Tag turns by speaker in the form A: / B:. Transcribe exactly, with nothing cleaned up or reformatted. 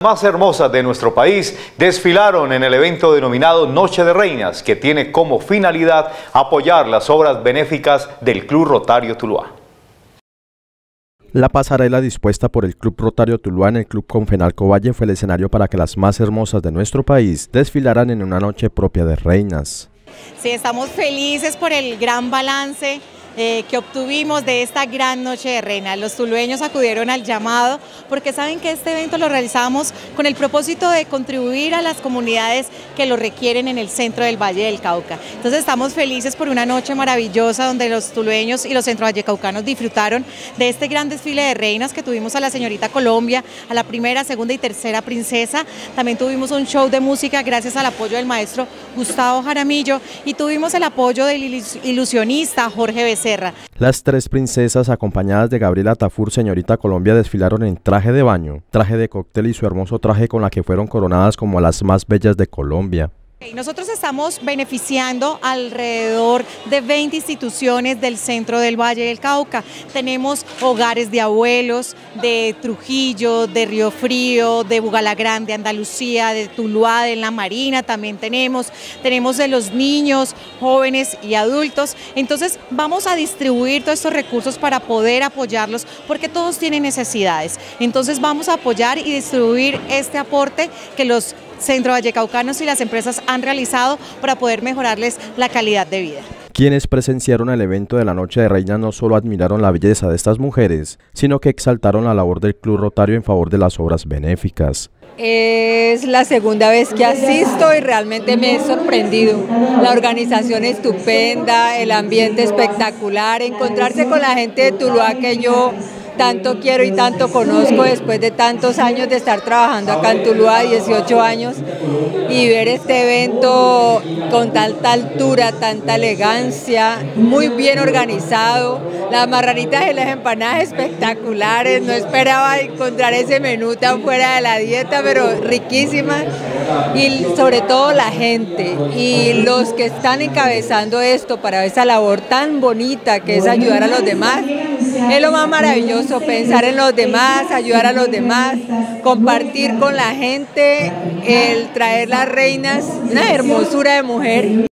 A: Más hermosas de nuestro país desfilaron en el evento denominado Noche de Reinas, que tiene como finalidad apoyar las obras benéficas del Club Rotario Tuluá.
B: La pasarela dispuesta por el Club Rotario Tuluá en el Club Confenalco Valle fue el escenario para que las más hermosas de nuestro país desfilaran en una noche propia de reinas.
C: Sí, estamos felices por el gran balance Eh, que obtuvimos de esta gran noche de reinas. Los tulueños acudieron al llamado porque saben que este evento lo realizamos con el propósito de contribuir a las comunidades que lo requieren en el centro del Valle del Cauca. Entonces estamos felices por una noche maravillosa donde los tulueños y los centrovallecaucanos disfrutaron de este gran desfile de reinas que tuvimos a la señorita Colombia, a la primera, segunda y tercera princesa. También tuvimos un show de música gracias al apoyo del maestro Gustavo Jaramillo y tuvimos el apoyo del ilusionista Jorge Becerra.
B: Las tres princesas, acompañadas de Gabriela Tafur, señorita Colombia, desfilaron en traje de baño, traje de cóctel y su hermoso traje con la que fueron coronadas como las más bellas de Colombia.
C: Nosotros estamos beneficiando alrededor de veinte instituciones del centro del Valle del Cauca. Tenemos hogares de abuelos, de Trujillo, de Río Frío, de Bugalagrande, Andalucía, de Tuluá, de La Marina también tenemos. Tenemos de los niños, jóvenes y adultos. Entonces vamos a distribuir todos estos recursos para poder apoyarlos porque todos tienen necesidades. Entonces vamos a apoyar y distribuir este aporte que los centrovallecaucanos y las empresas han realizado para poder mejorarles la calidad de vida.
B: Quienes presenciaron el evento de la Noche de Reinas no solo admiraron la belleza de estas mujeres, sino que exaltaron la labor del Club Rotario en favor de las obras benéficas.
D: Es la segunda vez que asisto y realmente me he sorprendido. La organización estupenda, el ambiente espectacular, encontrarse con la gente de Tuluá que yo tanto quiero y tanto conozco después de tantos años de estar trabajando acá en Tuluá, dieciocho años, y ver este evento con tanta altura, tanta elegancia, muy bien organizado, las marranitas y las empanadas espectaculares, no esperaba encontrar ese menú tan fuera de la dieta, pero riquísimas, y sobre todo la gente y los que están encabezando esto para esa labor tan bonita que es ayudar a los demás. Es lo más maravilloso, pensar en los demás, ayudar a los demás, compartir con la gente, el traer las reinas, una hermosura de mujer.